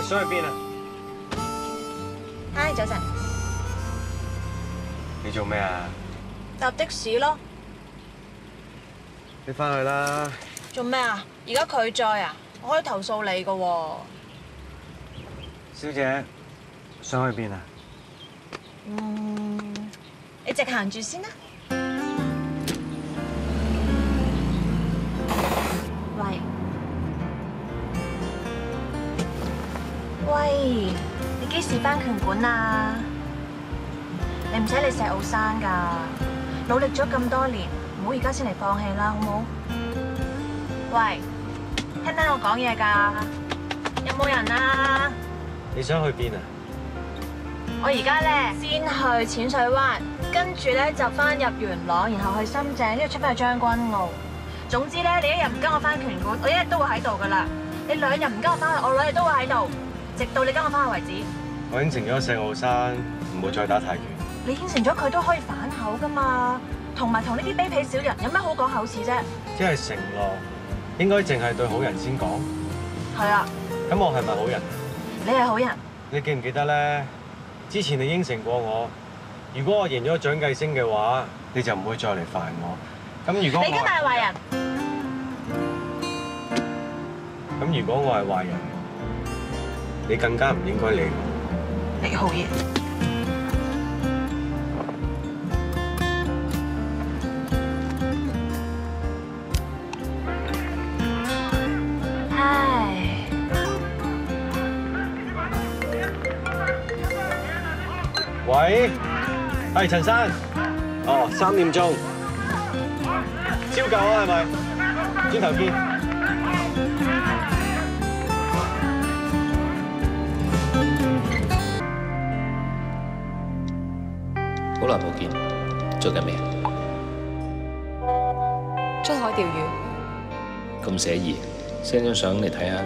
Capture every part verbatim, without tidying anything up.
想去邊啊？ 嗨，早晨。 你做咩啊？ 搭的士咯。 你翻去啦。 做咩啊？而家佢載啊？我可以投訴你噶喎。 小姐，想去邊啊？ 嗯，你直行住先啦。喂。喂，你幾時返拳館啊？你唔使理石澳山㗎，努力咗咁多年，唔好而家先嚟放棄啦，好唔好？喂，聽聽我講嘢㗎，有冇人啊？ 你想去邊啊？ 我而家咧先去淺水灣，跟住咧就翻入元朗，然後去深井，跟住出翻去將軍澳。總之咧，你一日唔跟我翻拳館，我一日都會喺度㗎啦。你兩日唔跟我翻去，我兩日都會喺度，直到你跟我翻去為止。 我應承咗石澳山，唔會再打泰拳。 你應承咗佢都可以反口㗎嘛，同埋同呢啲卑鄙小人有咩好講口齒啫？ 即係承諾，應該淨係對好人先講。 係啊。 咁我係咪好人？ 你係好人。 你記唔記得咧？之前你應承過我，如果我贏咗蔣繼星嘅話，你就唔會再嚟煩我。咁如果我你今日係壞人。 咁如果我係壞人，你更加唔應該理我。 你好嘢。 喂，係陳生。哦，三點鐘，朝九啊，係咪？轉頭見。 好耐冇見，做緊咩？ 出海釣魚。 咁寫意 ，send 張相嚟睇下。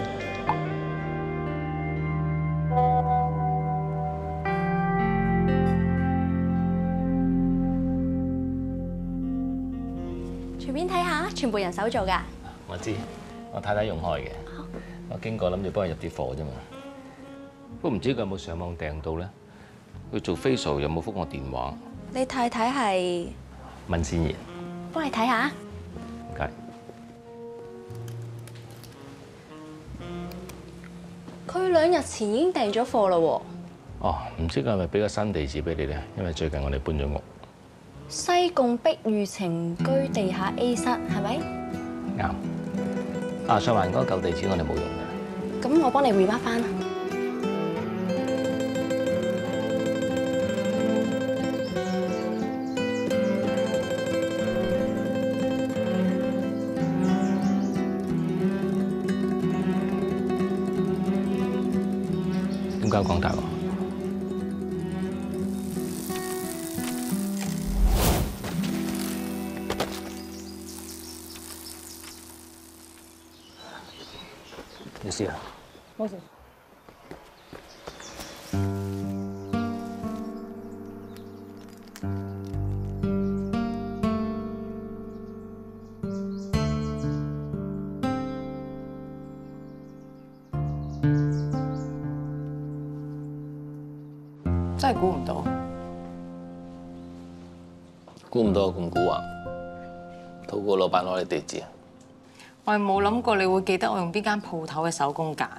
隨便睇下，全部人手做㗎。 我知，我太太用開嘅。我經過諗住幫佢入啲貨啫嘛。不過唔知佢有冇上網訂到咧？佢做 facial 有冇覆我電話？ 你太太係文善言。 幫你睇下。 唔該。 佢兩日前已經訂咗貨啦喎。 哦，唔知佢係咪俾個新地址俾你咧？因為最近我哋搬咗屋。 西貢碧玉情居地下 A 室係咪？ 啱。啊，上環嗰個舊地址我哋冇用㗎。 咁我幫你 remark 翻。 點解講大話？你試下。 冇事。真係估唔到， 估唔到咁估啊！討個老闆攞你地址。 我係冇諗過你會記得我用邊間鋪頭嘅手工揀。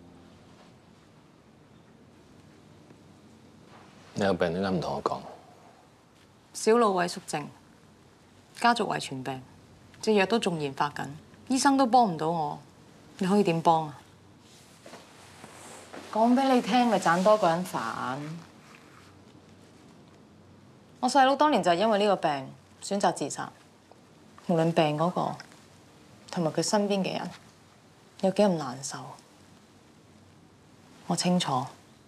你有病點解唔同我講？ 小腦萎縮症，家族遺傳病，隻藥都仲研發緊，醫生都幫唔到我，你可以點幫啊？講俾你聽，咪盞多個人煩。我細佬當年就係因為呢個病選擇自殺，無論病嗰個同埋佢身邊嘅人有幾咁難受，我清楚。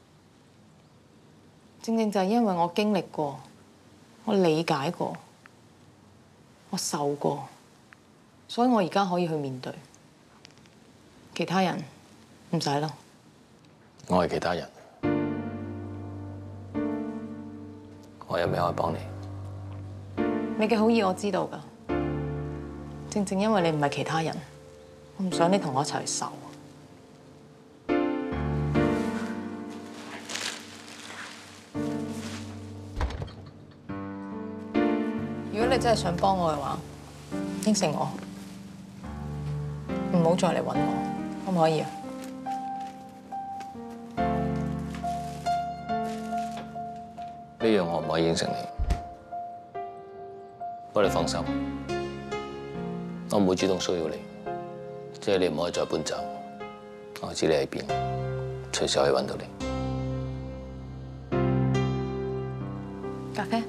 正正就係因為我經歷過，我理解過，我受過，所以我而家可以去面對。其他人唔使咯。 我係其他人，我有咩可以幫你？ 你嘅好意我知道㗎，正正因為你唔係其他人，我唔想你同我一齊受。 果你真係想幫我嘅話，應承我，唔好再嚟揾我，可唔可以啊？ 呢樣我唔可以應承你，不過你放心，我唔會主動騷擾你，即係你唔可以再搬走，我知你喺邊，隨時可以揾到你。 咖啡。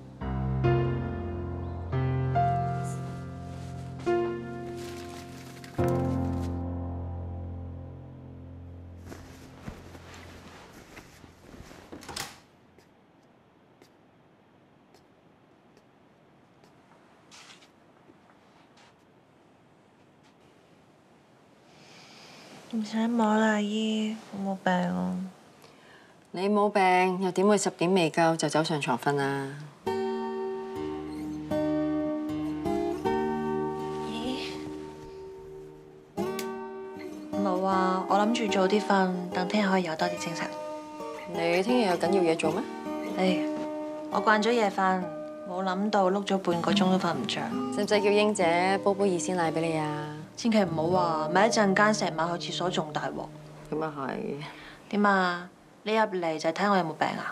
唔使摸啦，阿姨，我冇病啊。 你冇病，又點會十點未夠就走上床瞓啊？ 咦？冇啊，我諗住早啲瞓，等聽日可以有多啲精神。 你聽日有緊要嘢做咩？ 唉，我慣咗夜瞓，冇諗到碌咗半個鐘都瞓唔着。 使唔使叫英姐煲杯二鮮奶俾你啊？ 千祈唔好話，咪一陣間成晚去廁所仲大鑊。 咁啊係。點點啊？你入嚟就睇我有冇病啊？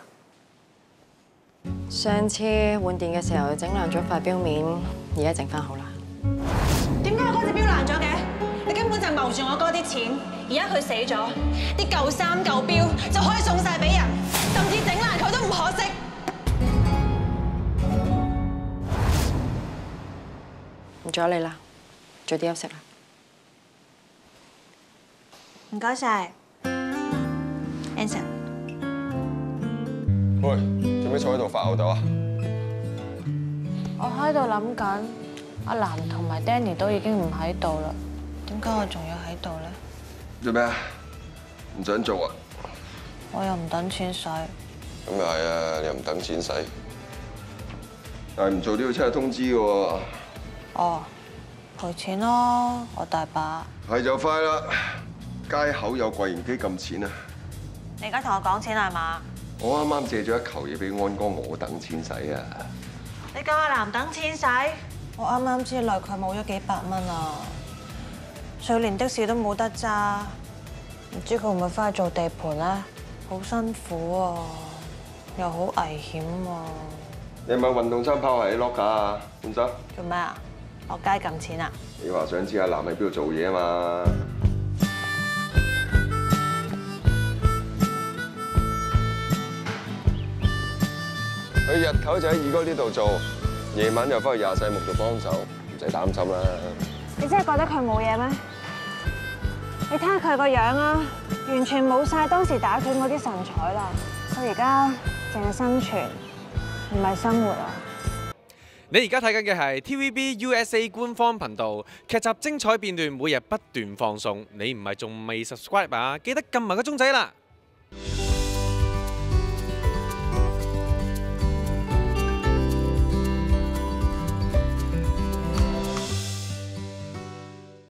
上次換電嘅時候整爛咗塊錶面，而家整翻好啦。 點解我哥隻錶爛咗嘅？你根本就謀住我哥啲錢，而家佢死咗，啲舊衫舊錶就可以送晒俾人，甚至整爛佢都唔可惜。 唔阻你啦，早啲休息啦。 唔該晒 Anson。 喂，做咩坐喺度發吽哣啊？ 我喺度諗緊，阿蘭同埋 Danny 都已經唔喺度啦，點解我仲要喺度咧？ 做咩啊？唔想做啊？ 我又唔等錢使。 咁又係啊，你又唔等錢使，但係唔做都要聽日通知嘅喎。 哦，賠錢咯，我大把。 係就快啦，街口有櫃員機撳錢啊！ 你而家同我講錢係嘛？ 我啱啱借咗一球嘢俾安哥，我等錢使啊！ 你教阿南等錢使？我啱啱知內佢冇咗幾百蚊啊！上連的士都冇得揸，唔知佢會唔會翻去做地盤咧？好辛苦啊，又好危險啊！ 你係咪運動衫拋喺 locker 啊？換衫。 做咩啊？落街撳錢啊？ 你話想知阿南喺邊度做嘢啊嘛？佢日頭就喺二哥呢度做，夜晚又翻去廿世木度幫手，唔使擔心啦。 你真係覺得佢冇嘢咩？你睇下佢個樣啊，完全冇晒當時打拳嗰啲神采啦。佢而家淨係生存，唔係生活啊！ 你而家睇緊嘅係 T V B U S A 官方頻道，劇集精彩片段每日不斷放送。你唔係仲未 subscribe 啊？記得撳埋個鐘仔啦！